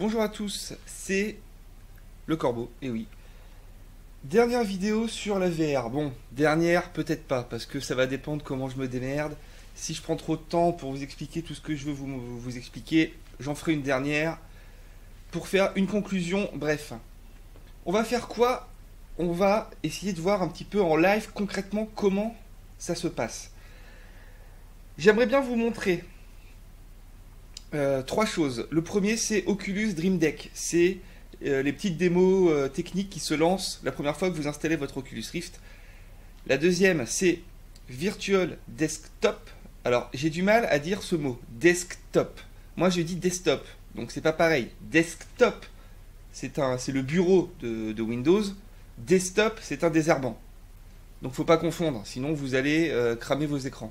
Bonjour à tous, c'est le Corbeau, et oui. Dernière vidéo sur la VR. Bon, dernière peut-être pas, parce que ça va dépendre comment je me démerde. Si je prends trop de temps pour vous expliquer tout ce que je veux vous expliquer, j'en ferai une dernière pour faire une conclusion. Bref, on va faire quoi? On va essayer de voir un petit peu en live concrètement comment ça se passe. J'aimerais bien vous montrer trois choses. Le premier, c'est Oculus Dream Deck. C'est les petites démos techniques qui se lancent la première fois que vous installez votre Oculus Rift. La deuxième, c'est Virtual Desktop. Alors, j'ai du mal à dire ce mot, desktop. Moi, je dis desktop, donc c'est pas pareil. Desktop, c'est le bureau de Windows. Desktop, c'est un désherbant. Donc, faut pas confondre, sinon vous allez cramer vos écrans.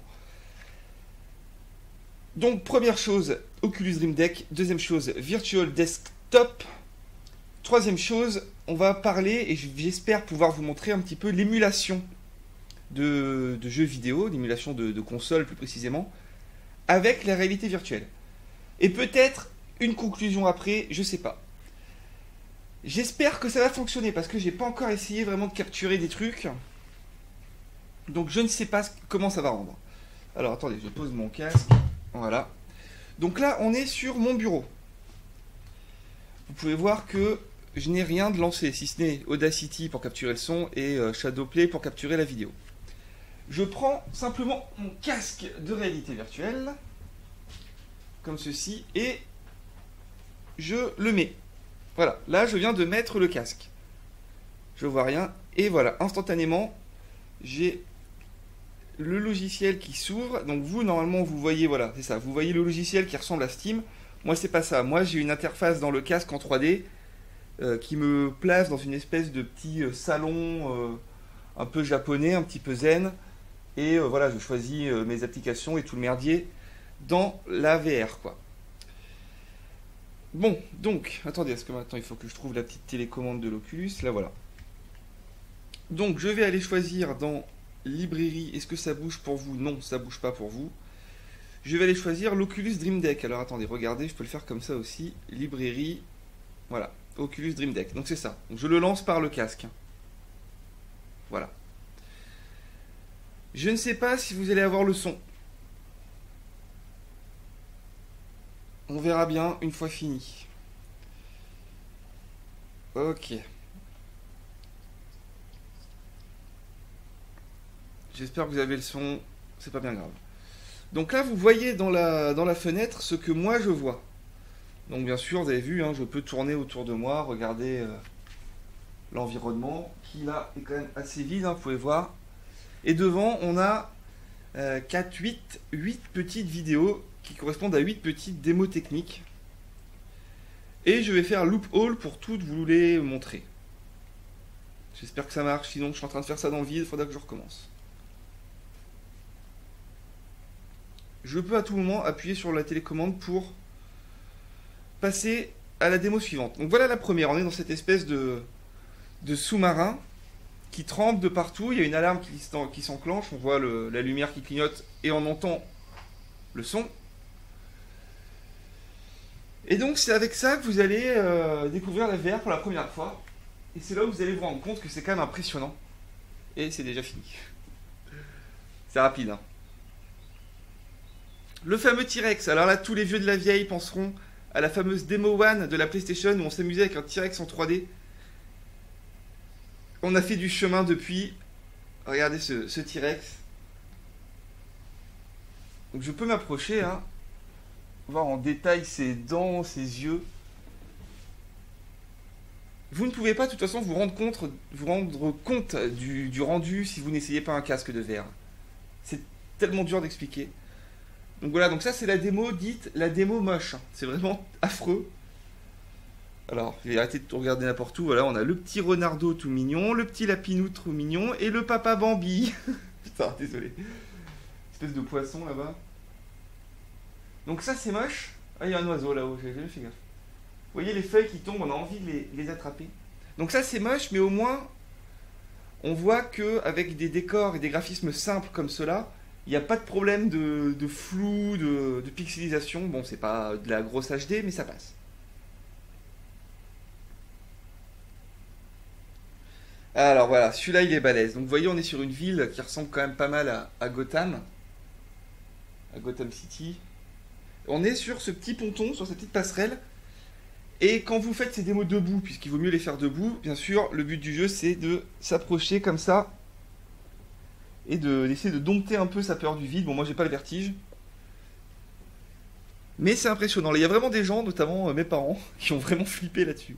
Donc, première chose, Oculus Dream Deck. Deuxième chose, Virtual Desktop. Troisième chose, on va parler, et j'espère pouvoir vous montrer un petit peu l'émulation de jeux vidéo, l'émulation de consoles plus précisément, avec la réalité virtuelle. Et peut-être une conclusion après, je sais pas. J'espère que ça va fonctionner, parce que j'ai pas encore essayé vraiment de capturer des trucs. Donc je ne sais pas comment ça va rendre. Alors attendez, je pose mon casque. Voilà. Donc là, on est sur mon bureau. Vous pouvez voir que je n'ai rien de lancé, si ce n'est Audacity pour capturer le son et Shadowplay pour capturer la vidéo. Je prends simplement mon casque de réalité virtuelle, comme ceci, et je le mets. Voilà, là je viens de mettre le casque. Je vois rien, et voilà, instantanément, j'ai le logiciel qui s'ouvre. Donc vous, normalement, vous voyez, voilà, c'est ça, vous voyez le logiciel qui ressemble à Steam. Moi, c'est pas ça. Moi, j'ai une interface dans le casque en 3D qui me place dans une espèce de petit salon un peu japonais, un petit peu zen. Et voilà, je choisis mes applications et tout le merdier dans la VR, quoi. Bon, donc, attendez, est-ce que maintenant il faut que je trouve la petite télécommande de l'Oculus? Là, voilà. Donc, je vais aller choisir dans librairie. Est-ce que ça bouge pour vous? Non, ça bouge pas pour vous. Je vais aller choisir l'Oculus Dream Deck. Alors, attendez, regardez, je peux le faire comme ça aussi. Librairie, voilà, Oculus Dream Deck. Donc, c'est ça. Donc, je le lance par le casque. Voilà. Je ne sais pas si vous allez avoir le son. On verra bien une fois fini. Ok. J'espère que vous avez le son. C'est pas bien grave. Donc là, vous voyez dans la fenêtre ce que moi je vois. Donc bien sûr, vous avez vu, hein, je peux tourner autour de moi, regarder l'environnement, qui là est quand même assez vide, hein, vous pouvez voir. Et devant, on a 4, 8 petites vidéos qui correspondent à 8 petites démos techniques. Et je vais faire loop haul pour toutes vous les montrer. J'espère que ça marche, sinon je suis en train de faire ça dans le vide, il faudra que je recommence. Je peux à tout moment appuyer sur la télécommande pour passer à la démo suivante. Donc voilà la première, on est dans cette espèce de sous-marin qui tremble de partout, il y a une alarme qui s'enclenche, on voit la lumière qui clignote et on entend le son. Et donc c'est avec ça que vous allez découvrir la VR pour la première fois. Et c'est là où vous allez vous rendre compte que c'est quand même impressionnant. Et c'est déjà fini. C'est rapide, hein. Le fameux T-Rex. Alors là, tous les vieux de la vieille penseront à la fameuse Demo One de la PlayStation où on s'amusait avec un T-Rex en 3D. On a fait du chemin depuis. Regardez ce T-Rex. Donc je peux m'approcher, hein, voir en détail ses dents, ses yeux. Vous ne pouvez pas de toute façon vous rendre compte du rendu si vous n'essayez pas un casque de VR. C'est tellement dur d'expliquer. Donc voilà, donc ça c'est la démo dite la démo moche. C'est vraiment affreux. Alors, je vais arrêter de regarder n'importe où. Voilà, on a le petit Renardo tout mignon, le petit Lapinou tout mignon et le papa Bambi. Putain, désolé. Espèce de poisson là-bas. Donc ça c'est moche. Ah, il y a un oiseau là-haut, j'ai jamais fait gaffe. Vous voyez les feuilles qui tombent, on a envie de les attraper. Donc ça c'est moche, mais au moins on voit qu'avec des décors et des graphismes simples comme cela, il n'y a pas de problème de flou, de pixelisation. Bon, c'est pas de la grosse HD, mais ça passe. Alors voilà, celui-là il est balèze. Donc vous voyez, on est sur une ville qui ressemble quand même pas mal à Gotham. À Gotham City. On est sur ce petit ponton, sur cette petite passerelle. Et quand vous faites ces démos debout, puisqu'il vaut mieux les faire debout, bien sûr, le but du jeu c'est de s'approcher comme ça et d'essayer de dompter un peu sa peur du vide. Bon, moi j'ai pas le vertige. Mais c'est impressionnant. Là, il y a vraiment des gens, notamment mes parents, qui ont vraiment flippé là-dessus.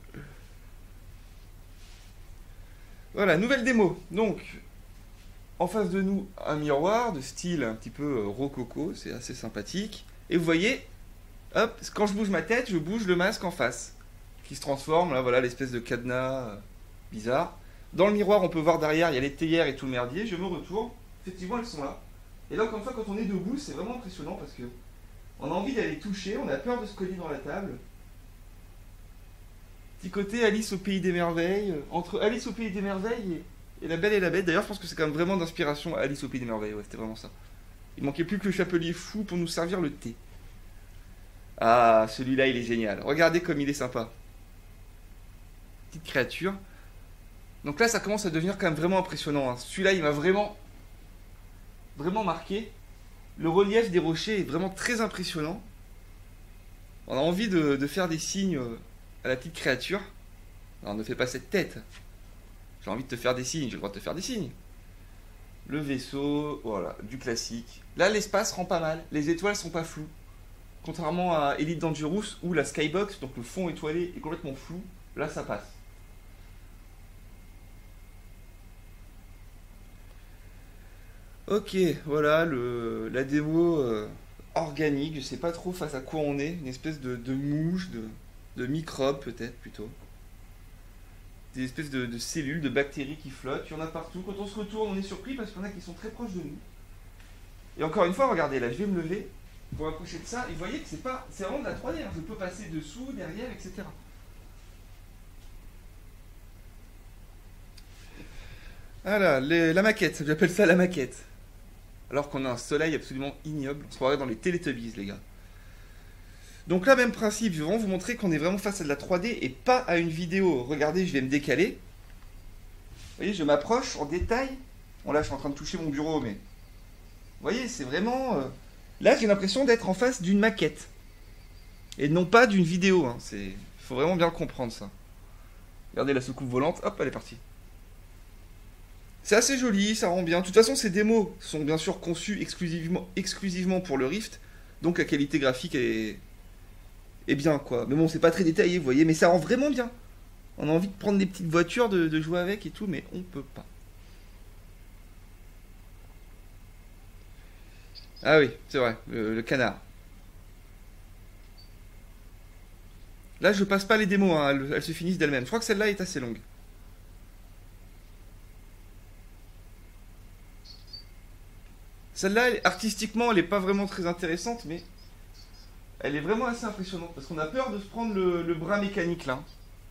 Voilà, nouvelle démo. Donc, en face de nous, un miroir de style un petit peu rococo, c'est assez sympathique. Et vous voyez, hop, quand je bouge ma tête, je bouge le masque en face, qui se transforme, là voilà l'espèce de cadenas bizarre. Dans le miroir, on peut voir derrière, il y a les théières et tout le merdier, je me retourne, effectivement elles sont là. Et là, encore une fois, quand on est debout, c'est vraiment impressionnant parce que on a envie d'aller toucher, on a peur de se cogner dans la table. Petit côté Alice au Pays des Merveilles, entre Alice au Pays des Merveilles et La Belle et la Bête. D'ailleurs, je pense que c'est quand même vraiment d'inspiration à Alice au Pays des Merveilles, ouais, c'était vraiment ça. Il manquait plus que le chapelier fou pour nous servir le thé. Ah, celui-là, il est génial. Regardez comme il est sympa. Petite créature. Donc là, ça commence à devenir quand même vraiment impressionnant, hein. Celui-là, il m'a vraiment marqué. Le relief des rochers est vraiment très impressionnant. On a envie de faire des signes à la petite créature. Alors, ne fais pas cette tête. J'ai envie de te faire des signes, j'ai le droit de te faire des signes. Le vaisseau, voilà, du classique. Là, l'espace rend pas mal. Les étoiles sont pas floues. Contrairement à Elite Dangerous, où la skybox, donc le fond étoilé, est complètement flou. Là, ça passe. Ok, voilà la démo organique. Je sais pas trop face à quoi on est. Une espèce de mouche, de microbe peut-être plutôt. Des espèces de cellules, de bactéries qui flottent. Il y en a partout. Quand on se retourne, on est surpris parce qu'il y en a qui sont très proches de nous. Et encore une fois, regardez, là je vais me lever pour approcher de ça. Et vous voyez que c'est vraiment de la 3D. Hein. Je peux passer dessous, derrière, etc. Voilà, la maquette. J'appelle ça la maquette. Alors qu'on a un soleil absolument ignoble. On se croirait dans les Teletubbies, les gars. Donc là, même principe, je vais vraiment vous montrer qu'on est vraiment face à de la 3D et pas à une vidéo. Regardez, je vais me décaler. Vous voyez, je m'approche en détail. Bon là, je suis en train de toucher mon bureau, mais... Vous voyez, c'est vraiment... Là, j'ai l'impression d'être en face d'une maquette. Et non pas d'une vidéo. Hein. Il faut vraiment bien le comprendre, ça. Regardez la soucoupe volante. Hop, elle est partie. C'est assez joli, ça rend bien. De toute façon, ces démos sont bien sûr conçues exclusivement pour le Rift. Donc la qualité graphique est bien, quoi. Mais bon, c'est pas très détaillé, vous voyez. Mais ça rend vraiment bien. On a envie de prendre des petites voitures, de jouer avec et tout, mais on peut pas. Ah oui, c'est vrai, le canard. Là, je passe pas les démos, hein, elles se finissent d'elles-mêmes. Je crois que celle-là est assez longue. Celle-là, artistiquement, elle est pas vraiment très intéressante, mais elle est vraiment assez impressionnante. Parce qu'on a peur de se prendre le bras mécanique, là.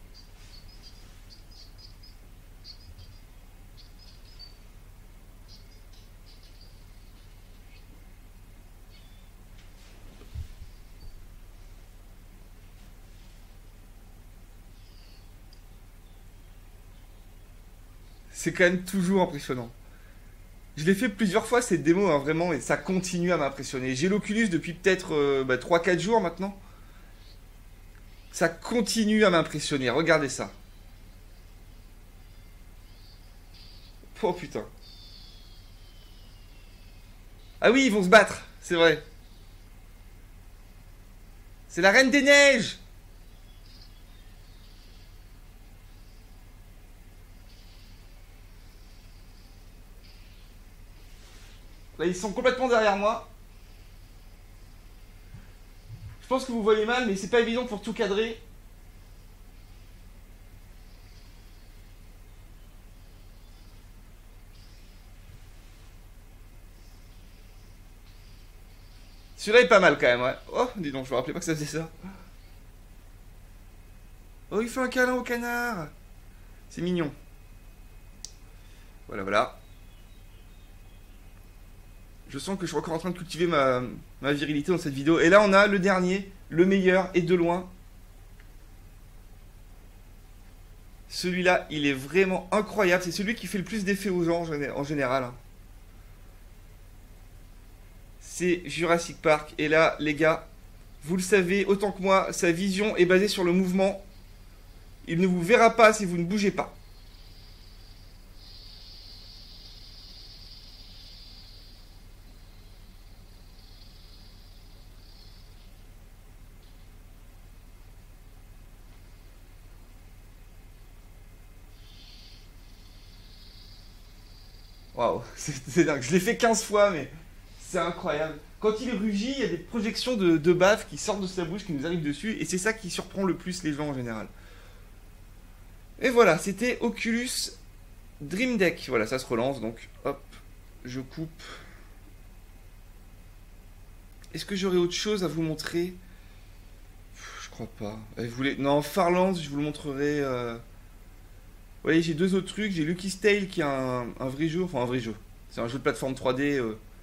C'est quand même toujours impressionnant. Je l'ai fait plusieurs fois cette démo, hein, vraiment, et ça continue à m'impressionner. J'ai l'Oculus depuis peut-être 3-4 jours maintenant. Ça continue à m'impressionner, regardez ça. Oh putain. Ah oui, ils vont se battre, c'est vrai. C'est la Reine des Neiges. Là, ils sont complètement derrière moi. Je pense que vous voyez mal, mais c'est pas évident pour tout cadrer. Celui-là est pas mal quand même, ouais. Oh, dis donc, je me rappelais pas que ça faisait ça. Oh, il fait un câlin au canard. C'est mignon. Voilà, voilà. Je sens que je suis encore en train de cultiver ma virilité dans cette vidéo. Et là, on a le dernier, le meilleur, et de loin. Celui-là, il est vraiment incroyable. C'est celui qui fait le plus d'effet aux gens en général, hein. C'est Jurassic Park. Et là, les gars, vous le savez autant que moi, sa vision est basée sur le mouvement. Il ne vous verra pas si vous ne bougez pas. Waouh, c'est dingue. Je l'ai fait 15 fois, mais c'est incroyable. Quand il rugit, il y a des projections de bave qui sortent de sa bouche, qui nous arrivent dessus, et c'est ça qui surprend le plus les gens en général. Et voilà, c'était Oculus Dream Deck. Voilà, ça se relance, donc hop, je coupe. Est-ce que j'aurais autre chose à vous montrer? Je crois pas. Vous voulez... Non, Farlands, je vous le montrerai. Vous voyez, j'ai deux autres trucs. J'ai Lucky's Tale qui est un vrai jeu, enfin un vrai jeu. C'est un jeu de plateforme 3D.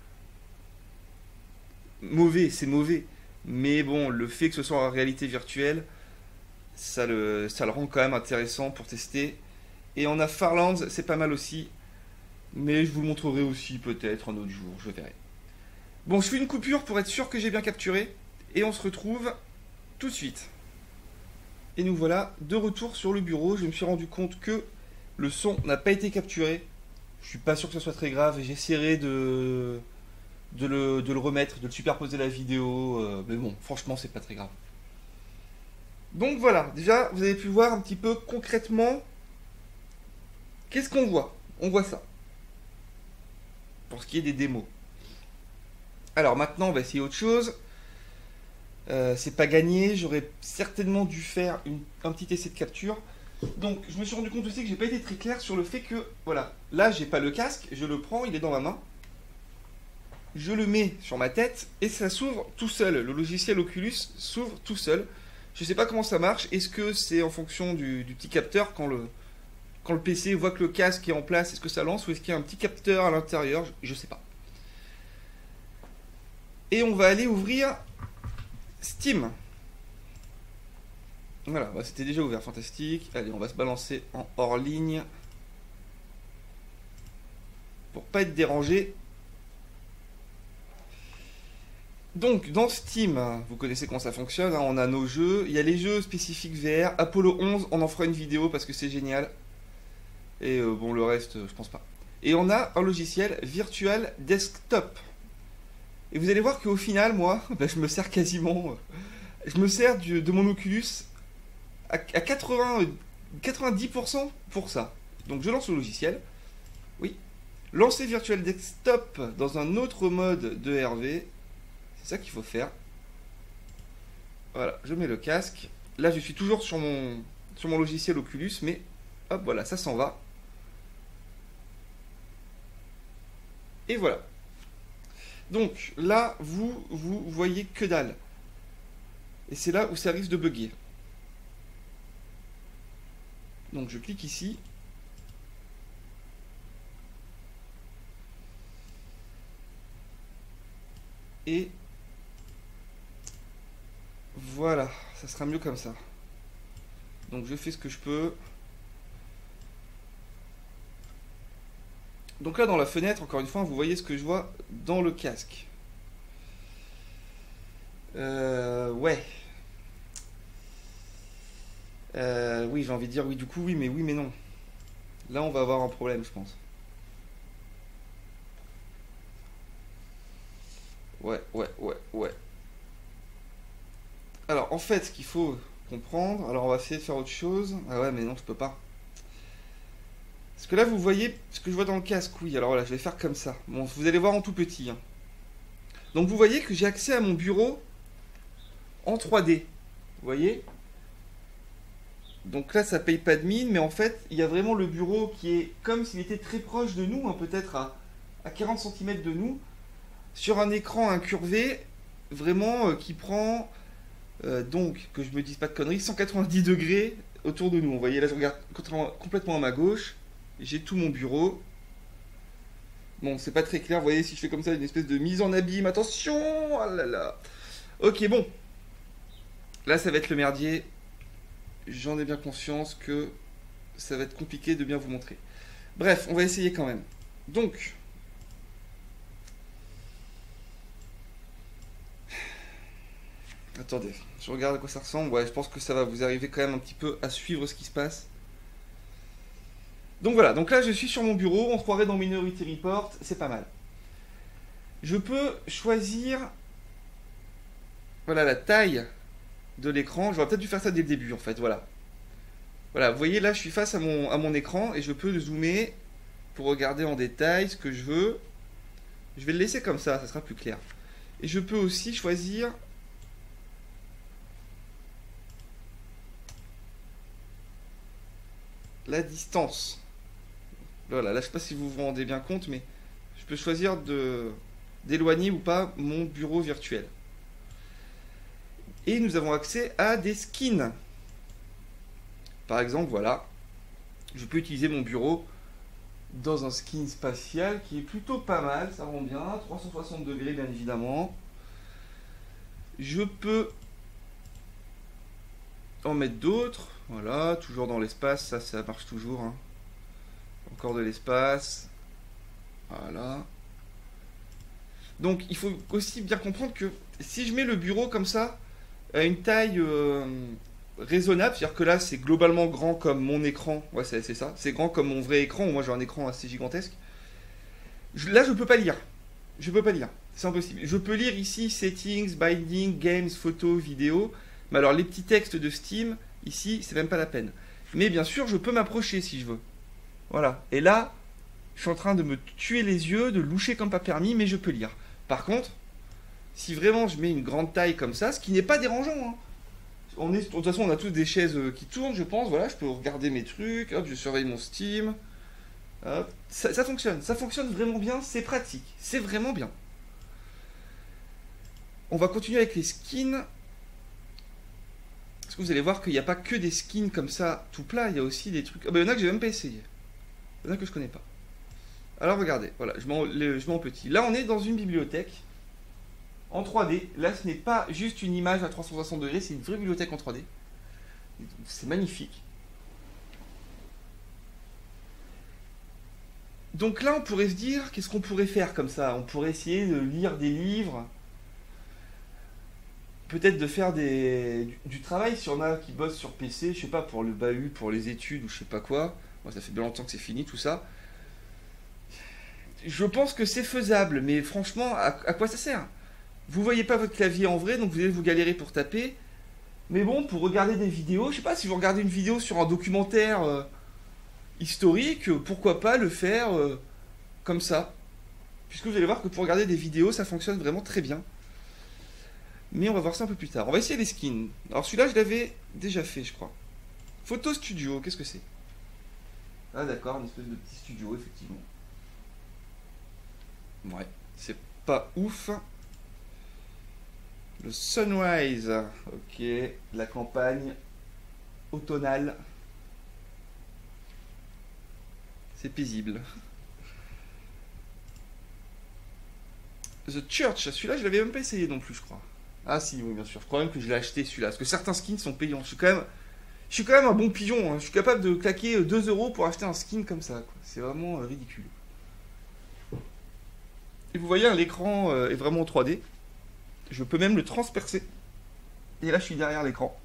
Mauvais, c'est mauvais. Mais bon, le fait que ce soit en réalité virtuelle, ça le rend quand même intéressant pour tester. Et on a Farlands, c'est pas mal aussi. Mais je vous le montrerai aussi peut-être un autre jour, je verrai. Bon, je fais une coupure pour être sûr que j'ai bien capturé. Et on se retrouve tout de suite. Et nous voilà de retour sur le bureau. Je me suis rendu compte que le son n'a pas été capturé. Je suis pas sûr que ce soit très grave. J'essaierai de le remettre, de le superposer à la vidéo. Mais bon, franchement, c'est pas très grave. Donc voilà, déjà, vous avez pu voir un petit peu concrètement qu'est-ce qu'on voit. On voit ça. Pour ce qui est des démos. Alors maintenant, on va essayer autre chose. C'est pas gagné, j'aurais certainement dû faire un petit essai de capture. Donc je me suis rendu compte aussi que j'ai pas été très clair sur le fait que, voilà, là j'ai pas le casque, je le prends, il est dans ma main. Je le mets sur ma tête et ça s'ouvre tout seul. Le logiciel Oculus s'ouvre tout seul. Je sais pas comment ça marche. Est-ce que c'est en fonction du petit capteur quand le PC voit que le casque est en place, est-ce que ça lance ou est-ce qu'il y a un petit capteur à l'intérieur? Je sais pas. Et on va aller ouvrir Steam. Voilà, bah c'était déjà ouvert, fantastique. Allez, on va se balancer en hors ligne. Pour pas être dérangé. Donc, dans Steam, vous connaissez comment ça fonctionne, hein, on a nos jeux. Il y a les jeux spécifiques VR. Apollo 11, on en fera une vidéo parce que c'est génial. Et bon, le reste, je pense pas. Et on a un logiciel Virtual Desktop. Et vous allez voir qu'au final, moi, bah, je me sers quasiment... je me sers de mon Oculus à 90% pour ça. Donc je lance le logiciel. Oui. Lancer Virtual Desktop dans un autre mode de RV. C'est ça qu'il faut faire. Voilà, je mets le casque. Là, je suis toujours sur mon logiciel Oculus, mais hop, voilà, ça s'en va. Et voilà. Donc là, vous voyez que dalle. Et c'est là où ça risque de bugger. Donc je clique ici. Et voilà, ça sera mieux comme ça. Donc je fais ce que je peux. Donc là dans la fenêtre, encore une fois, vous voyez ce que je vois dans le casque. Ouais. Oui, j'ai envie de dire oui, du coup, oui, mais non. Là, on va avoir un problème, je pense. Ouais. Alors, en fait, ce qu'il faut comprendre... Alors, on va essayer de faire autre chose. Ah ouais, mais non, je peux pas. Parce que là, vous voyez ce que je vois dans le casque. Oui, alors voilà, je vais faire comme ça. Bon, vous allez voir en tout petit, hein. Donc, vous voyez que j'ai accès à mon bureau en 3D. Vous voyez? Donc là, ça paye pas de mine, mais en fait, il y a vraiment le bureau qui est comme s'il était très proche de nous, hein, peut-être à 40 cm de nous, sur un écran incurvé, vraiment qui prend, donc, que je me dise pas de conneries, 190 degrés autour de nous. Vous voyez, là, je regarde complètement à ma gauche, j'ai tout mon bureau. Bon, c'est pas très clair, vous voyez, si je fais comme ça, une espèce de mise en abîme, attention, oh là là. Ok, bon, là, ça va être le merdier. J'en ai bien conscience que ça va être compliqué de bien vous montrer. Bref, on va essayer quand même. Donc, attendez, je regarde à quoi ça ressemble. Ouais, je pense que ça va vous arriver quand même un petit peu à suivre ce qui se passe. Donc voilà, donc là je suis sur mon bureau, on se croirait dans Minority Report, c'est pas mal. Je peux choisir, voilà, la taille de l'écran. J'aurais peut-être dû faire ça dès le début en fait, voilà. Voilà, vous voyez là je suis face à mon écran et je peux le zoomer pour regarder en détail ce que je veux. Je vais le laisser comme ça sera plus clair. Et je peux aussi choisir la distance. Voilà, là je sais pas si vous vous rendez bien compte, mais je peux choisir d'éloigner ou pas mon bureau virtuel. Et nous avons accès à des skins. Par exemple, voilà, je peux utiliser mon bureau dans un skin spatial qui est plutôt pas mal, ça rend bien, 360 degrés bien évidemment. Je peux en mettre d'autres, voilà, toujours dans l'espace, ça marche toujours, hein. Encore de l'espace, voilà. Donc il faut aussi bien comprendre que si je mets le bureau comme ça, à une taille raisonnable, c'est-à-dire que là c'est globalement grand comme mon écran, ouais c'est ça, c'est grand comme mon vrai écran, moi j'ai un écran assez gigantesque. Là je peux pas lire, c'est impossible. Je peux lire ici settings, binding, games, photos, vidéos, mais alors les petits textes de Steam, ici c'est même pas la peine. Mais bien sûr je peux m'approcher si je veux. Voilà, et là je suis en train de me tuer les yeux, de loucher comme pas permis, mais je peux lire. Par contre, si vraiment je mets une grande taille comme ça, ce qui n'est pas dérangeant, hein. De toute façon, on a tous des chaises qui tournent, je pense. Voilà, je peux regarder mes trucs. Hop, je surveille mon Steam. Hop, ça fonctionne. Ça fonctionne vraiment bien. C'est pratique. C'est vraiment bien. On va continuer avec les skins. Parce que vous allez voir qu'il n'y a pas que des skins comme ça tout plat. Il y a aussi des trucs. Ah bah, il y en a que j'ai même pas essayé. Il y en a que je connais pas. Alors regardez. Voilà, je mets en petit. Là, on est dans une bibliothèque. En 3D, là ce n'est pas juste une image à 360 degrés, c'est une vraie bibliothèque en 3D. C'est magnifique. Donc là on pourrait se dire, qu'est-ce qu'on pourrait faire comme ça? On pourrait essayer de lire des livres, peut-être de faire du travail si on a qui bossent sur PC, je sais pas, pour le bahut, pour les études ou je sais pas quoi. Moi ça fait bien longtemps que c'est fini tout ça. Je pense que c'est faisable, mais franchement, à quoi ça sert? Vous voyez pas votre clavier en vrai, donc vous allez vous galérer pour taper. Mais bon, pour regarder des vidéos, je sais pas, si vous regardez une vidéo sur un documentaire historique, pourquoi pas le faire comme ça. Puisque vous allez voir que pour regarder des vidéos, ça fonctionne vraiment très bien. Mais on va voir ça un peu plus tard. On va essayer les skins. Alors celui-là, je l'avais déjà fait, je crois. Photo Studio, qu'est-ce que c'est? Ah d'accord, une espèce de petit studio, effectivement. Ouais, c'est pas ouf. Le Sunrise, ok, la campagne automnale. C'est paisible. The Church, celui-là je l'avais même pas essayé non plus je crois. Ah si, oui bien sûr, je crois même que je l'ai acheté celui-là, parce que certains skins sont payants. Je suis quand même un bon pigeon, hein. Je suis capable de claquer 2 euros pour acheter un skin comme ça, quoi. C'est vraiment ridicule. Et vous voyez, l'écran est vraiment en 3D. Je peux même le transpercer. Et là, je suis derrière l'écran.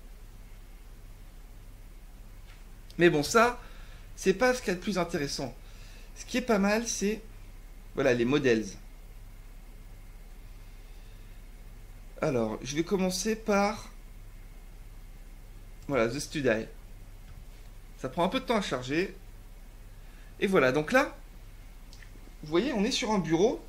Mais bon, ça, c'est pas ce qu'il y a de plus intéressant. Ce qui est pas mal, c'est... Voilà, les modèles. Alors, je vais commencer par... Voilà, The Study. Ça prend un peu de temps à charger. Et voilà, donc là, vous voyez, on est sur un bureau.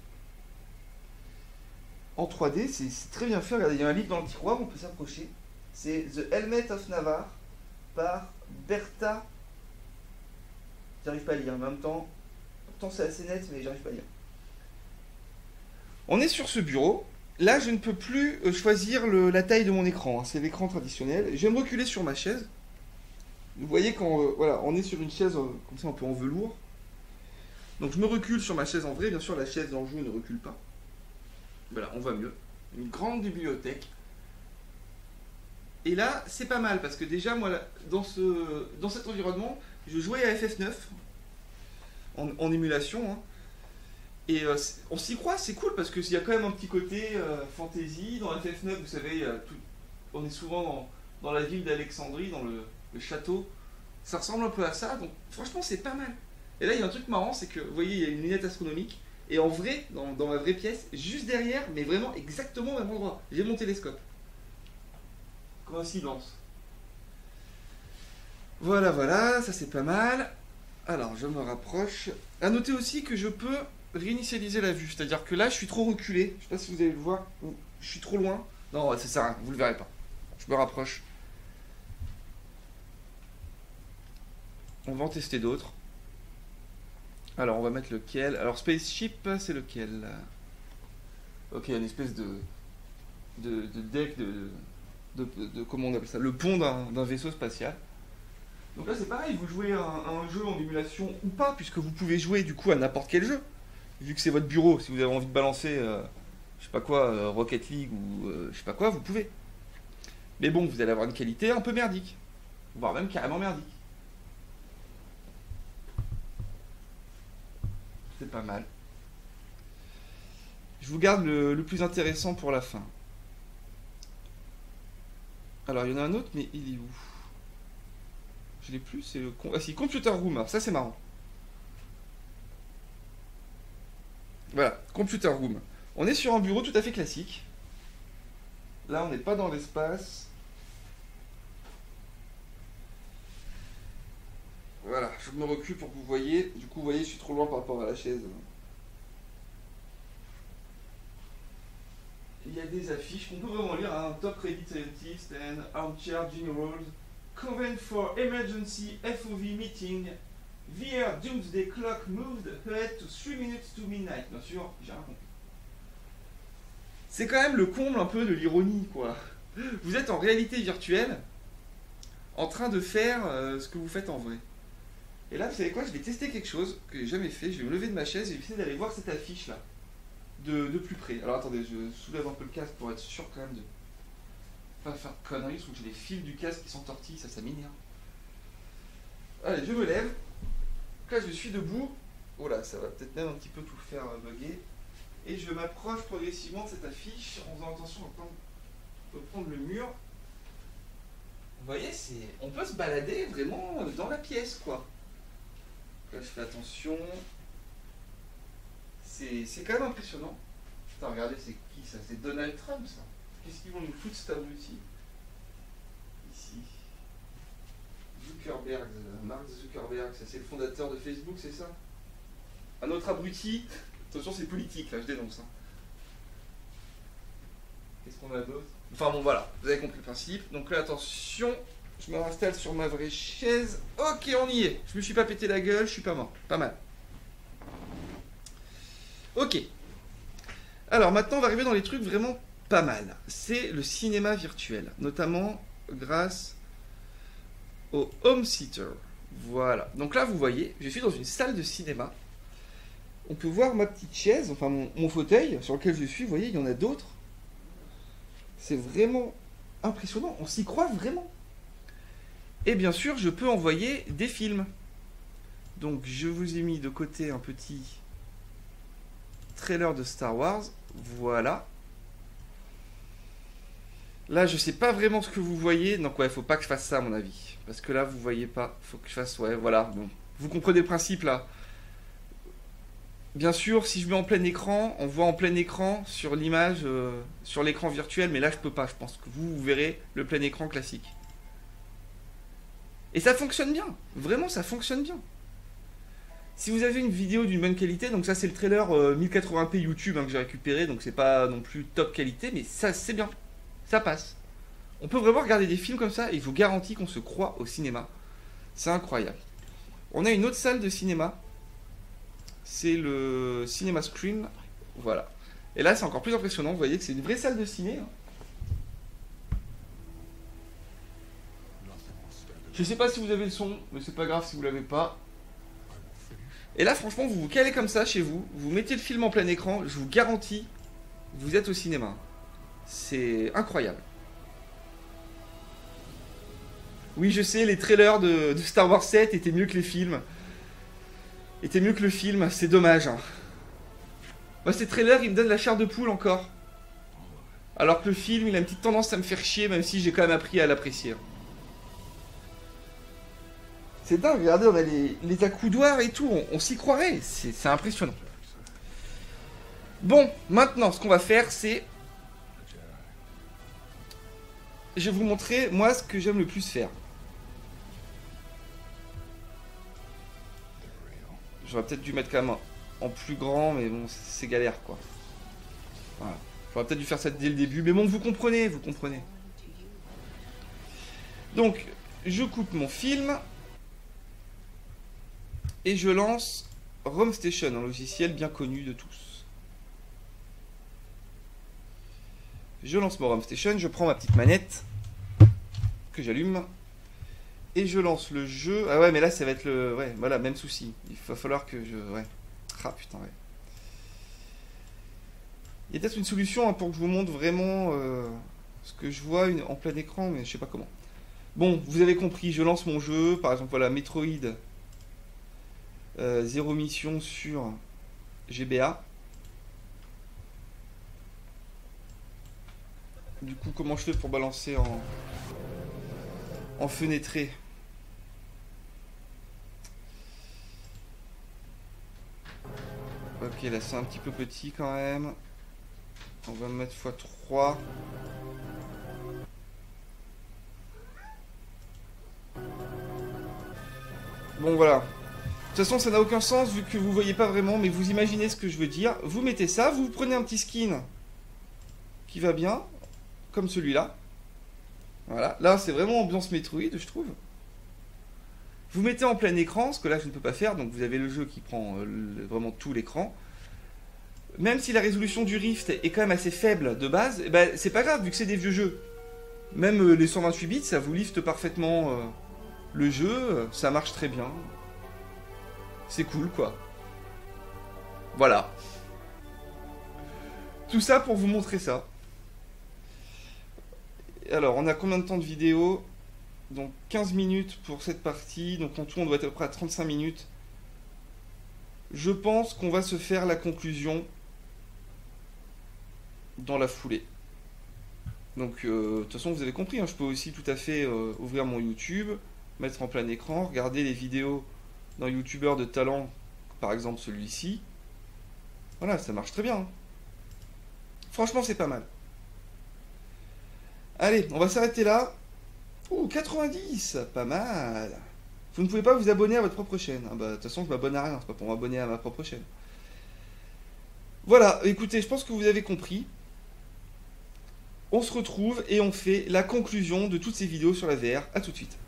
En 3D, c'est très bien fait. Regardez, il y a un livre dans le tiroir, on peut s'approcher. C'est The Helmet of Navarre par Bertha. J'arrive pas à lire, mais en même temps, pourtant c'est assez net, mais j'arrive pas à lire. On est sur ce bureau. Là, je ne peux plus choisir la taille de mon écran, hein. C'est l'écran traditionnel. Je vais me reculer sur ma chaise. Vous voyez quand voilà, on est sur une chaise comme ça un peu en velours. Donc je me recule sur ma chaise en vrai. Bien sûr, la chaise dans le jeu ne recule pas. Voilà, on va mieux. Une grande bibliothèque. Et là, c'est pas mal parce que déjà, moi, dans cet environnement, je jouais à FF9 en émulation. Hein. Et on s'y croit, c'est cool parce qu'il y a quand même un petit côté fantasy. Dans FF9, vous savez, on est souvent dans la ville d'Alexandrie, dans le château. Ça ressemble un peu à ça, donc franchement, c'est pas mal. Et là, il y a un truc marrant, c'est que vous voyez, il y a une lunette astronomique. Et en vrai, dans ma vraie pièce, juste derrière, mais vraiment exactement au même endroit, j'ai mon télescope. Coïncidence. Voilà, voilà, ça c'est pas mal. Alors, je me rapproche. À noter aussi que je peux réinitialiser la vue. C'est-à-dire que là, je suis trop reculé. Je sais pas si vous allez le voir. Je suis trop loin. Non, ça sert à rien, vous le verrez pas. Je me rapproche. On va en tester d'autres. Alors, on va mettre lequel? Alors, Spaceship, c'est lequel? Ok, une espèce de deck comment on appelle ça? Le pont d'un vaisseau spatial. Donc là, c'est pareil, vous jouez à un jeu en émulation ou pas, puisque vous pouvez jouer du coup à n'importe quel jeu. Vu que c'est votre bureau, si vous avez envie de balancer, je sais pas quoi, Rocket League ou je sais pas quoi, vous pouvez. Mais bon, vous allez avoir une qualité un peu merdique, voire même carrément merdique. C'est pas mal. Je vous garde le plus intéressant pour la fin. Alors, il y en a un autre, mais il est où? Je l'ai plus, c'est le... Ah si, Computer Room, alors ça c'est marrant. Voilà, Computer Room. On est sur un bureau tout à fait classique. Là, on n'est pas dans l'espace. Voilà, je me recule pour que vous voyez. Du coup, vous voyez, je suis trop loin par rapport à la chaise. Il y a des affiches qu'on peut vraiment lire, hein. Top Credit Scientist and Armchair Generals. Convent for Emergency FOV Meeting. VR Doomsday Clock moved ahead to 3 minutes to midnight. Bien sûr, j'ai rien compris. C'est quand même le comble un peu de l'ironie, quoi. Vous êtes en réalité virtuelle, en train de faire ce que vous faites en vrai. Et là, vous savez quoi? Je vais tester quelque chose que j'ai jamais fait. Je vais me lever de ma chaise et essayer d'aller voir cette affiche-là. De plus près. Alors attendez, je soulève un peu le casque pour être sûr quand même de pas faire de conneries. Je trouve que j'ai les fils du casque qui sont tortillés, ça m'énerve. Allez, je me lève. Là, je suis debout. Oh là, ça va peut-être même un petit peu tout faire bugger. Et je m'approche progressivement de cette affiche en faisant attention à prendre le mur. Vous voyez, on peut se balader vraiment dans la pièce, quoi. Là, je fais attention. C'est quand même impressionnant. Putain, regardez, c'est qui ça? C'est Donald Trump, ça. Qu'est-ce qu'ils vont nous foutre, cet abruti? Ici. Zuckerberg, Mark Zuckerberg, ça c'est le fondateur de Facebook, c'est ça? Un autre abruti. Attention, c'est politique, là, je dénonce. Hein. Qu'est-ce qu'on a d'autre? Enfin bon, voilà, vous avez compris le principe. Donc là, attention, je me réinstalle sur ma vraie chaise. Ok, on y est. Je me suis pas pété la gueule, je suis pas mort. Pas mal. Ok. Alors maintenant, on va arriver dans les trucs vraiment pas mal. C'est le cinéma virtuel, notamment grâce au Home Theater. Voilà. Donc là, vous voyez, je suis dans une salle de cinéma. On peut voir ma petite chaise, enfin mon fauteuil sur lequel je suis. Vous voyez, il y en a d'autres. C'est vraiment impressionnant. On s'y croit vraiment. Et bien sûr, je peux envoyer des films. Donc, je vous ai mis de côté un petit trailer de Star Wars. Voilà. Là, je sais pas vraiment ce que vous voyez. Donc, ouais, faut pas que je fasse ça, à mon avis. Parce que là, vous voyez pas. Faut que je fasse, ouais, voilà. Bon. Vous comprenez le principe, là. Bien sûr, si je mets en plein écran, on voit en plein écran sur l'image, sur l'écran virtuel. Mais là, je peux pas. Je pense que vous verrez le plein écran classique. Et ça fonctionne bien. Vraiment, ça fonctionne bien. Si vous avez une vidéo d'une bonne qualité, donc ça c'est le trailer 1080p YouTube hein, que j'ai récupéré, donc c'est pas non plus top qualité, mais ça c'est bien, ça passe. On peut vraiment regarder des films comme ça et je vous garantis qu'on se croit au cinéma. C'est incroyable. On a une autre salle de cinéma, c'est le Cinema Screen, voilà. Et là c'est encore plus impressionnant, vous voyez que c'est une vraie salle de ciné. Hein. Je sais pas si vous avez le son, mais c'est pas grave si vous l'avez pas. Et là, franchement, vous vous calez comme ça chez vous, vous mettez le film en plein écran, je vous garantis, vous êtes au cinéma. C'est incroyable. Oui, je sais, les trailers de Star Wars 7 étaient mieux que les films. Étaient mieux que le film, c'est dommage. Hein. Moi, ces trailers, ils me donnent la chair de poule encore. Alors que le film, il a une petite tendance à me faire chier, même si j'ai quand même appris à l'apprécier. C'est dingue, regardez, on a les accoudoirs et tout, on s'y croirait, c'est impressionnant. Bon, maintenant, ce qu'on va faire, c'est... Je vais vous montrer, moi, ce que j'aime le plus faire. J'aurais peut-être dû mettre quand même en plus grand, mais bon, c'est galère, quoi. Voilà. J'aurais peut-être dû faire ça dès le début, mais bon, vous comprenez, vous comprenez. Donc, je coupe mon film. Et je lance ROM Station, un logiciel bien connu de tous. Je lance mon ROM Station, je prends ma petite manette que j'allume. Et je lance le jeu. Ah ouais, mais là, ça va être le... Ouais, voilà, même souci. Il va falloir que je... Ouais. Ah, putain, ouais. Il y a peut-être une solution hein, pour que je vous montre vraiment ce que je vois en plein écran, mais je sais pas comment. Bon, vous avez compris, je lance mon jeu. Par exemple, voilà, Metroid 0 mission sur GBA. Du coup, comment je fais pour balancer en fenêtré? Ok, là c'est un petit peu petit quand même. On va mettre x3. Bon voilà. De toute façon ça n'a aucun sens vu que vous voyez pas vraiment, mais vous imaginez ce que je veux dire. Vous mettez ça, vous prenez un petit skin qui va bien, comme celui-là. Voilà, là c'est vraiment ambiance Metroid je trouve. Vous mettez en plein écran, ce que là je ne peux pas faire, donc vous avez le jeu qui prend vraiment tout l'écran. Même si la résolution du Rift est quand même assez faible de base, eh ben, c'est pas grave vu que c'est des vieux jeux. Même les 128 bits, ça vous lifte parfaitement le jeu, ça marche très bien. C'est cool quoi. Voilà. Tout ça pour vous montrer ça. Alors, on a combien de temps de vidéo? Donc 15 minutes pour cette partie, donc en tout on doit être à peu près à 35 minutes. Je pense qu'on va se faire la conclusion dans la foulée. Donc de toute façon vous avez compris, hein, je peux aussi tout à fait ouvrir mon YouTube, mettre en plein écran, regarder les vidéos d'un youtubeur de talent, par exemple celui-ci. Voilà, ça marche très bien. Hein. Franchement c'est pas mal. Allez, on va s'arrêter là. Oh, 90, pas mal. Vous ne pouvez pas vous abonner à votre propre chaîne. Ah bah, de toute façon, je m'abonne à rien, c'est pas pour m'abonner à ma propre chaîne. Voilà, écoutez, je pense que vous avez compris. On se retrouve et on fait la conclusion de toutes ces vidéos sur la VR. A tout de suite.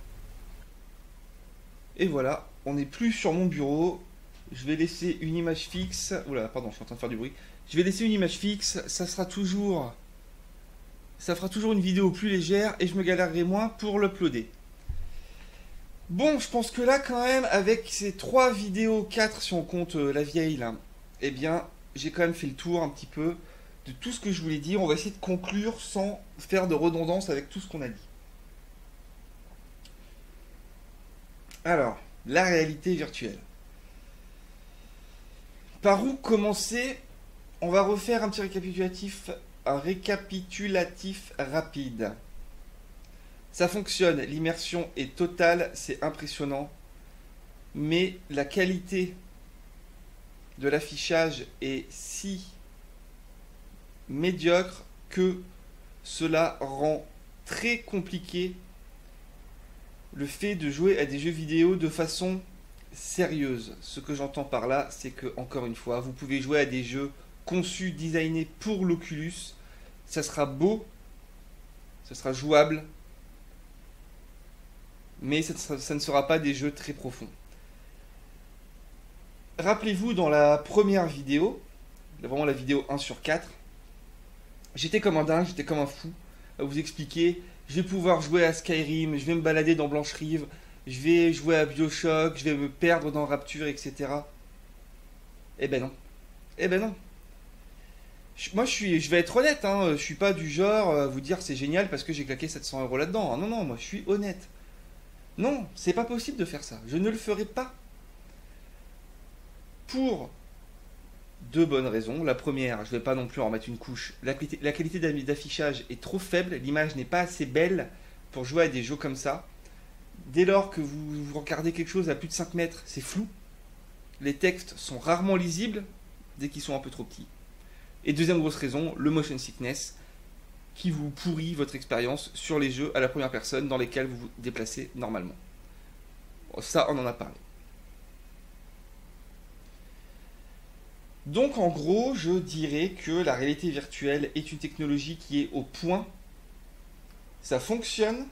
Et voilà, on n'est plus sur mon bureau. Je vais laisser une image fixe. Oula, pardon, je suis en train de faire du bruit. Je vais laisser une image fixe, ça sera toujours... Ça fera toujours une vidéo plus légère et je me galérerai moins pour l'uploader. Bon, je pense que là, quand même, avec ces 3 vidéos, 4 si on compte la vieille, là, eh bien, j'ai quand même fait le tour un petit peu de tout ce que je voulais dire. On va essayer de conclure sans faire de redondance avec tout ce qu'on a dit. Alors, la réalité virtuelle. Par où commencer? On va refaire un petit récapitulatif rapide. Ça fonctionne, l'immersion est totale, c'est impressionnant. Mais la qualité de l'affichage est si médiocre que cela rend très compliqué le fait de jouer à des jeux vidéo de façon sérieuse. Ce que j'entends par là, c'est que, encore une fois, vous pouvez jouer à des jeux conçus, designés pour l'Oculus. Ça sera beau, ça sera jouable, mais ça ne sera pas des jeux très profonds. Rappelez-vous, dans la première vidéo, vraiment la vidéo 1 sur 4, j'étais comme un dingue, j'étais comme un fou, à vous expliquer, je vais pouvoir jouer à Skyrim, je vais me balader dans Blanche Rive, je vais jouer à Bioshock, je vais me perdre dans Rapture, etc. Eh ben non. Eh ben non. Moi, je vais être honnête, hein, je suis pas du genre vous dire c'est génial parce que j'ai claqué 700 € là-dedans. Ah, non, non, moi je suis honnête. Non, c'est pas possible de faire ça. Je ne le ferai pas. Pour deux bonnes raisons. La première, je vais pas non plus en mettre une couche. La qualité d'affichage est trop faible, l'image n'est pas assez belle pour jouer à des jeux comme ça. Dès lors que vous regardez quelque chose à plus de 5 mètres, c'est flou. Les textes sont rarement lisibles dès qu'ils sont un peu trop petits. Et deuxième grosse raison, le motion sickness qui vous pourrit votre expérience sur les jeux à la première personne dans lesquels vous vous déplacez normalement. Ça, on en a parlé. Donc en gros, je dirais que la réalité virtuelle est une technologie qui est au point. Ça fonctionne,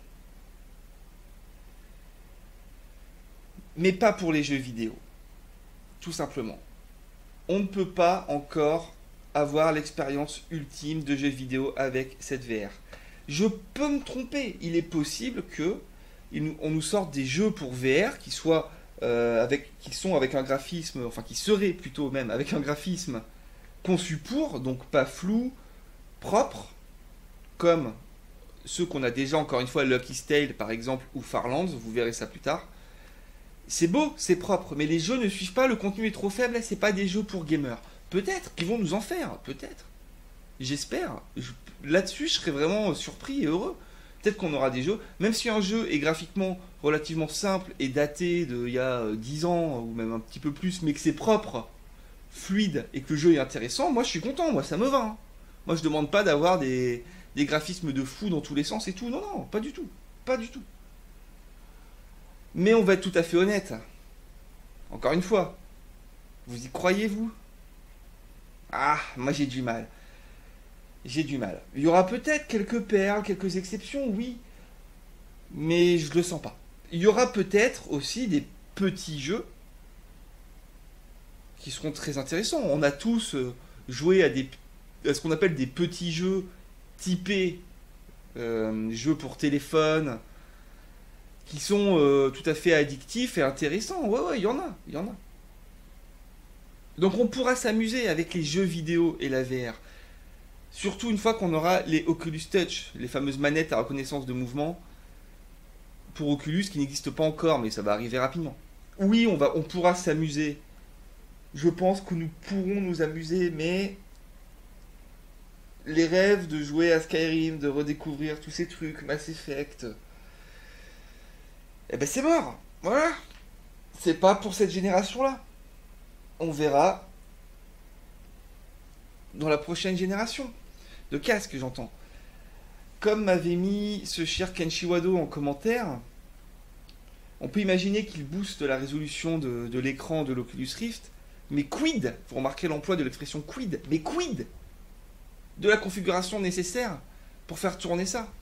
mais pas pour les jeux vidéo. Tout simplement. On ne peut pas encore avoir l'expérience ultime de jeux vidéo avec cette VR. Je peux me tromper. Il est possible que on nous sorte des jeux pour VR qui soient qui sont avec un graphisme, enfin qui seraient plutôt même avec un graphisme conçu pour, donc pas flou, propre, comme ceux qu'on a déjà, encore une fois, Lucky's Tale par exemple, ou Farlands, vous verrez ça plus tard. C'est beau, c'est propre, mais les jeux ne suivent pas, le contenu est trop faible, c'est pas des jeux pour gamers. Peut-être qu'ils vont nous en faire, peut-être. J'espère. Là-dessus, je serais vraiment surpris et heureux. Peut-être qu'on aura des jeux, même si un jeu est graphiquement relativement simple et daté d'il y a 10 ans, ou même un petit peu plus, mais que c'est propre, fluide, et que le jeu est intéressant, moi je suis content, moi ça me va. Hein. Moi je demande pas d'avoir des graphismes de fou dans tous les sens et tout, non, non, pas du tout. Pas du tout. Mais on va être tout à fait honnête. Encore une fois, vous y croyez-vous? Ah, moi j'ai du mal. J'ai du mal. Il y aura peut-être quelques perles, quelques exceptions, oui. Mais je le sens pas. Il y aura peut-être aussi des petits jeux qui seront très intéressants. On a tous joué à ce qu'on appelle des petits jeux typés jeux pour téléphone qui sont tout à fait addictifs et intéressants. Ouais, ouais, il y en a, il y en a. Donc on pourra s'amuser avec les jeux vidéo et la VR. Surtout une fois qu'on aura les Oculus Touch, les fameuses manettes à reconnaissance de mouvement pour Oculus qui n'existent pas encore, mais ça va arriver rapidement. Oui, on pourra s'amuser. Je pense que nous pourrons nous amuser, mais les rêves de jouer à Skyrim, de redécouvrir tous ces trucs, Mass Effect, eh ben c'est mort. Voilà. C'est pas pour cette génération-là. On verra dans la prochaine génération de casques, j'entends. Comme m'avait mis ce cher Kenshi Wado en commentaire, on peut imaginer qu'il booste la résolution de l'écran de l'Oculus Rift, mais quid, vous remarquez l'emploi de l'expression quid, mais quid de la configuration nécessaire pour faire tourner ça?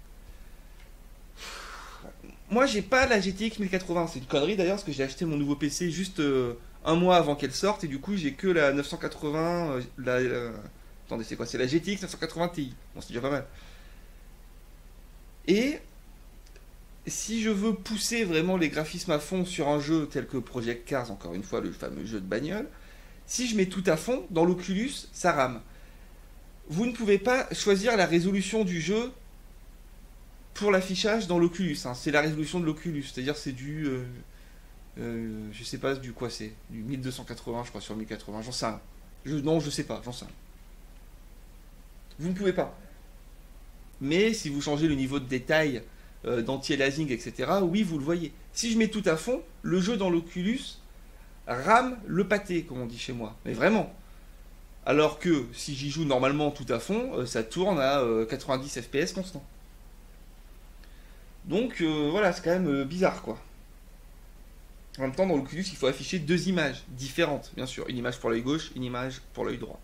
Moi j'ai pas la GTX 1080, c'est une connerie d'ailleurs parce que j'ai acheté mon nouveau PC juste un mois avant qu'elle sorte et du coup j'ai que la 980, attendez c'est quoi? C'est la GTX 980 Ti, bon c'est déjà pas mal. Et si je veux pousser vraiment les graphismes à fond sur un jeu tel que Project Cars, encore une fois le fameux jeu de bagnole, si je mets tout à fond, dans l'Oculus, ça rame. Vous ne pouvez pas choisir la résolution du jeu pour l'affichage dans l'Oculus. Hein. C'est la résolution de l'Oculus, c'est-à-dire c'est du... je sais pas du quoi c'est. Du 1280 je crois sur 1080, j'en sais rien. Non, je sais pas, j'en sais rien. Vous ne pouvez pas. Mais si vous changez le niveau de détail d'anti-aliasing, etc., oui, vous le voyez. Si je mets tout à fond, le jeu dans l'Oculus rame le pâté, comme on dit chez moi. Mais vraiment. Alors que si j'y joue normalement tout à fond, ça tourne à 90 FPS constant. Donc voilà, c'est quand même bizarre quoi. En même temps, dans l'Oculus, il faut afficher deux images différentes, bien sûr. Une image pour l'œil gauche, une image pour l'œil droit.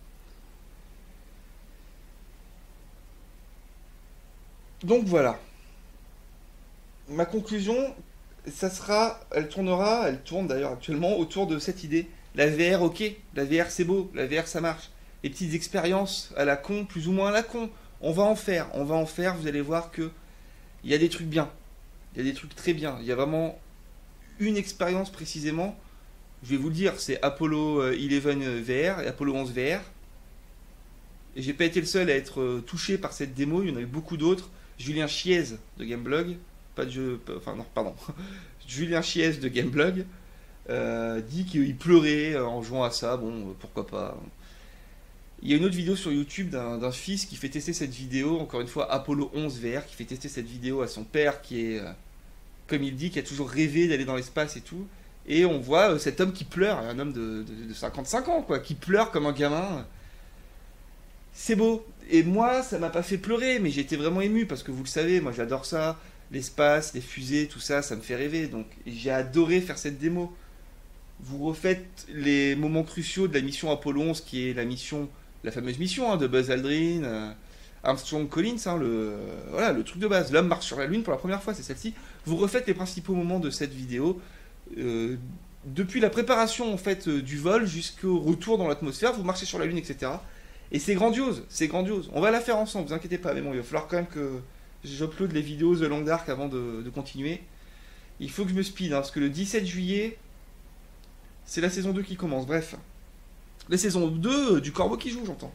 Donc voilà. Ma conclusion, elle tourne d'ailleurs actuellement autour de cette idée. La VR, ok, la VR c'est beau, la VR ça marche. Les petites expériences à la con, plus ou moins à la con, on va en faire, vous allez voir que il y a des trucs bien. Il y a des trucs très bien. Il y a vraiment une expérience précisément. Je vais vous le dire, c'est Apollo 11 VR et Apollo 11 VR. Et j'ai pas été le seul à être touché par cette démo, il y en a eu beaucoup d'autres. Julien Chiez de Gameblog, pas de jeu, enfin non, pardon, Julien Chiez de Gameblog dit qu'il pleurait en jouant à ça, bon, pourquoi pas. Il y a une autre vidéo sur YouTube d'un fils qui fait tester cette vidéo, encore une fois Apollo 11 VR, qui fait tester cette vidéo à son père qui est, comme il dit, qui a toujours rêvé d'aller dans l'espace et tout. Et on voit cet homme qui pleure, un homme de 55 ans, quoi, qui pleure comme un gamin. C'est beau. Et moi, ça m'a pas fait pleurer, mais j'ai été vraiment ému parce que vous le savez, moi j'adore ça, l'espace, les fusées, tout ça, ça me fait rêver. Donc j'ai adoré faire cette démo. Vous refaites les moments cruciaux de la mission Apollo 11, qui est la fameuse mission de Buzz Aldrin, Armstrong Collins, voilà, le truc de base. L'homme marche sur la Lune pour la première fois, c'est celle-ci. Vous refaites les principaux moments de cette vidéo, depuis la préparation en fait du vol jusqu'au retour dans l'atmosphère. Vous marchez sur la Lune, etc. Et c'est grandiose, c'est grandiose. On va la faire ensemble, vous inquiétez pas. Mais bon, il va falloir quand même que j'upload les vidéos The Long Dark avant de continuer. Il faut que je me speed, parce que le 17 juillet, c'est la saison 2 qui commence. Bref, la saison 2 du Corbeau qui joue, j'entends.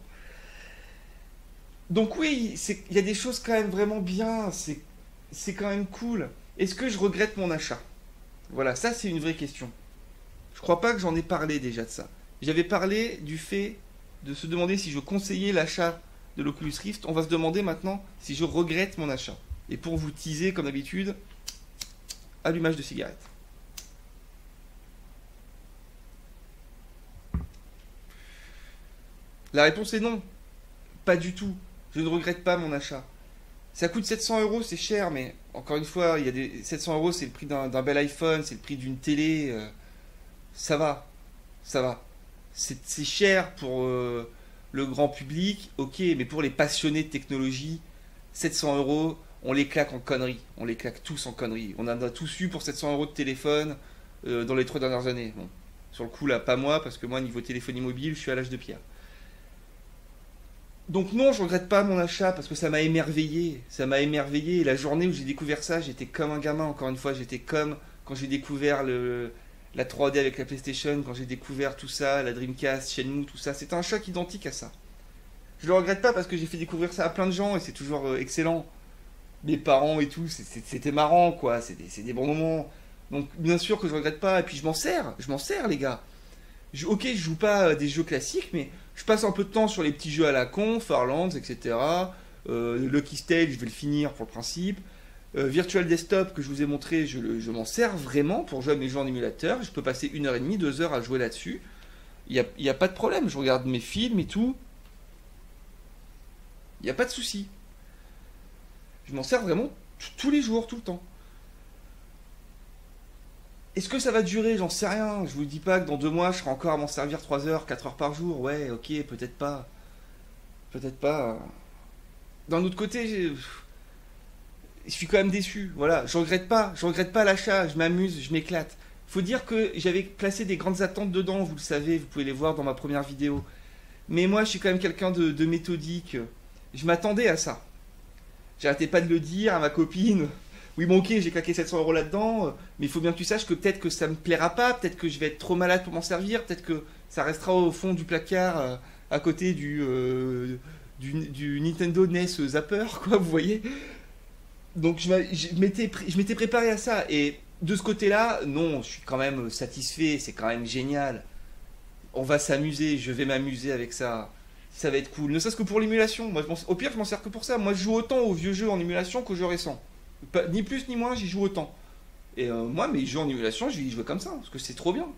Donc oui, il y a des choses quand même vraiment bien, c'est quand même cool. Est-ce que je regrette mon achat? Voilà, ça c'est une vraie question. Je crois pas que j'en ai parlé déjà de ça. J'avais parlé du fait de se demander si je conseillais l'achat de l'Oculus Rift. On va se demander maintenant si je regrette mon achat. Et pour vous teaser, comme d'habitude, allumage de cigarette. La réponse est non. Pas du tout. Je ne regrette pas mon achat. Ça coûte 700 euros, c'est cher, mais encore une fois, il y a 700 euros, c'est le prix d'un bel iPhone, c'est le prix d'une télé. Ça va. Ça va. C'est cher pour le grand public, ok, mais pour les passionnés de technologie, 700 euros, on les claque en conneries. On les claque tous en conneries. On en a tous eu pour 700 euros de téléphone dans les 3 dernières années. Bon, sur le coup, là, pas moi, parce que moi, niveau téléphonie mobile, je suis à l'âge de pierre. Donc non, je regrette pas mon achat parce que ça m'a émerveillé. Ça m'a émerveillé. Et la journée où j'ai découvert ça, j'étais comme un gamin. Encore une fois, j'étais comme quand j'ai découvert la 3D avec la PlayStation, quand j'ai découvert tout ça, la Dreamcast, Shenmue, tout ça. C'était un choc identique à ça. Je le regrette pas parce que j'ai fait découvrir ça à plein de gens et c'est toujours excellent. Mes parents et tout, c'était marrant quoi. C'est des bons moments. Donc bien sûr que je regrette pas. Et puis je m'en sers les gars. Ok, je joue pas des jeux classiques, mais je passe un peu de temps sur les petits jeux à la con, Farlands, etc. Lucky Stage, je vais le finir pour le principe. Virtual Desktop que je vous ai montré, je m'en sers vraiment pour jouer à mes jeux en émulateur. Je peux passer 1h30, 2 heures à jouer là-dessus. Il n'y a pas de problème, je regarde mes films et tout. Il n'y a pas de souci. Je m'en sers vraiment tous les jours, tout le temps. Est-ce que ça va durer? J'en sais rien. Je vous dis pas que dans 2 mois, je serai encore à m'en servir 3 heures, 4 heures par jour. Ouais, ok, peut-être pas. Peut-être pas. D'un autre côté, je suis quand même déçu. Voilà, je regrette pas l'achat. Je m'amuse, je m'éclate. Faut dire que j'avais placé des grandes attentes dedans, vous le savez, vous pouvez les voir dans ma première vidéo. Mais moi, je suis quand même quelqu'un de méthodique. Je m'attendais à ça. J'arrêtais pas de le dire à ma copine. Oui, bon, ok, j'ai claqué 700 euros là-dedans, mais il faut bien que tu saches que peut-être que ça me plaira pas, peut-être que je vais être trop malade pour m'en servir, peut-être que ça restera au fond du placard à côté du Nintendo NES Zapper, quoi, vous voyez. Donc je m'étais préparé à ça, et de ce côté-là, non, je suis quand même satisfait, c'est quand même génial. On va s'amuser, je vais m'amuser avec ça. Ça va être cool, ne serait-ce que pour l'émulation. Moi, au pire, je m'en sers que pour ça. Moi, je joue autant aux vieux jeux en émulation qu'aux jeux récents. Ni plus ni moins, j'y joue autant. Et moi, mes jeux en émulation, je vais y jouer comme ça, parce que c'est trop bien.